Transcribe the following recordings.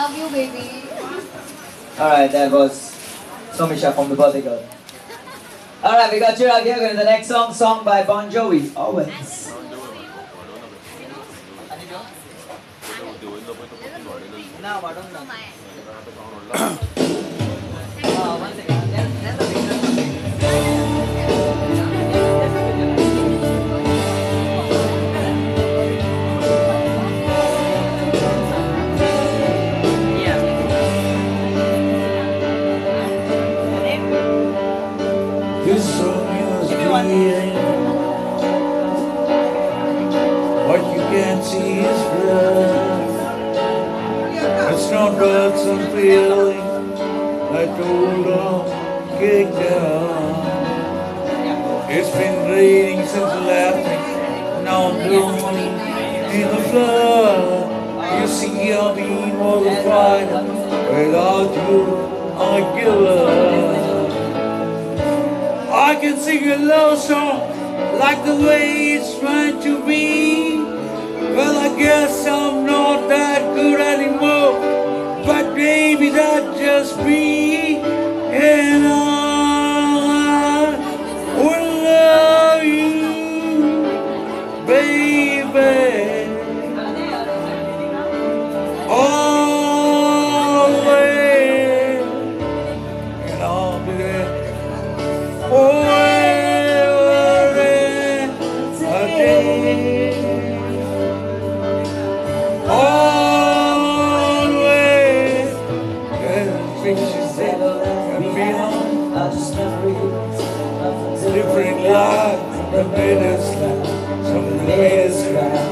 love you, baby. Alright, that was Somisha from the birthday girl. Alright, we got Chirag here with the next song by Bon Jovi, Always. This song is bleeding. What you can't see is blood. It's not words and feeling like old on kicked down. It's been raining since laughing. Now I'm drowning in the flood. You see I've been all the fight. Without you, I give up. I can sing a love song like the way it's meant to be. Well, I guess I'm not that good anymore, but maybe that's just me. And I will love you, baby, always, and I'll be there. Different lives, the latest some of the latest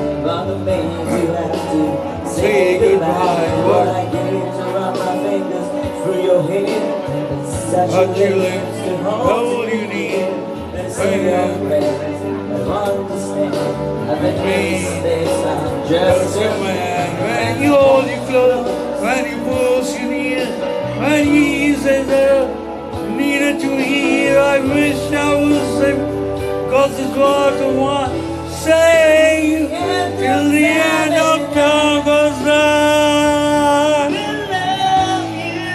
say goodbye, what I gave to run my fingers through your hair, but you lips can hold you near and say your prayers. I understand, I've been mistakes, I'm just a man. When you hold you close, when you push you near, when he says needed to hear, I wish I was him, cause it's what I want to say till the end of time, cause I will love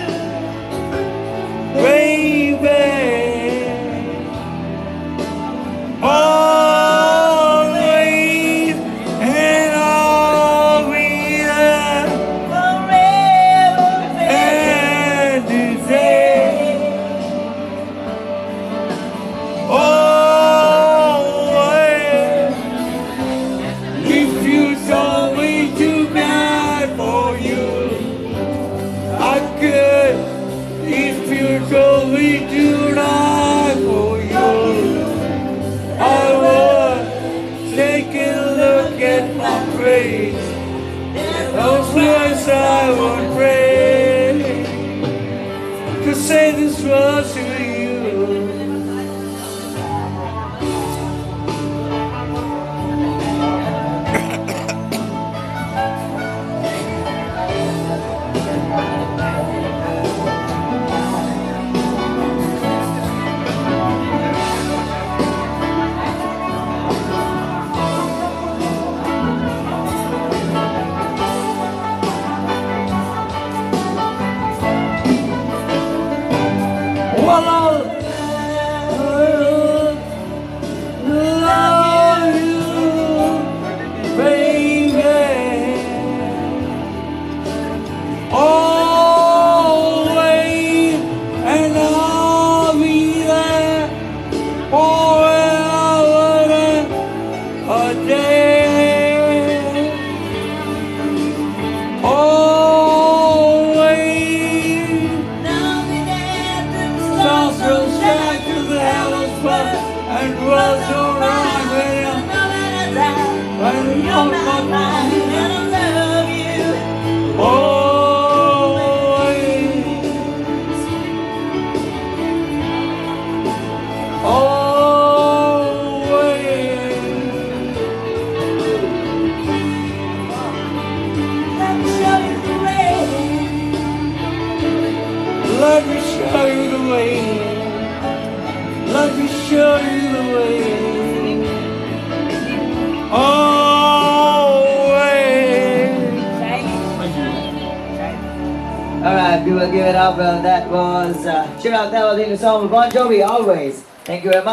you, baby, always, and I'll be there forever and today. If you told me to die for you, I could. If you told me to die for you, I would. Take a look at my face. Those words I would pray to say this words to you. Well, I'll love you, baby, always, and I'll be there forever a day. Always. Stars will shine to the heavens first, and worlds go round when you're not mine, and I love you always, always. Let me show you. Alright, we will give it up. That was chirag. That was in the song with Bon Jovi, Always. Thank you very much.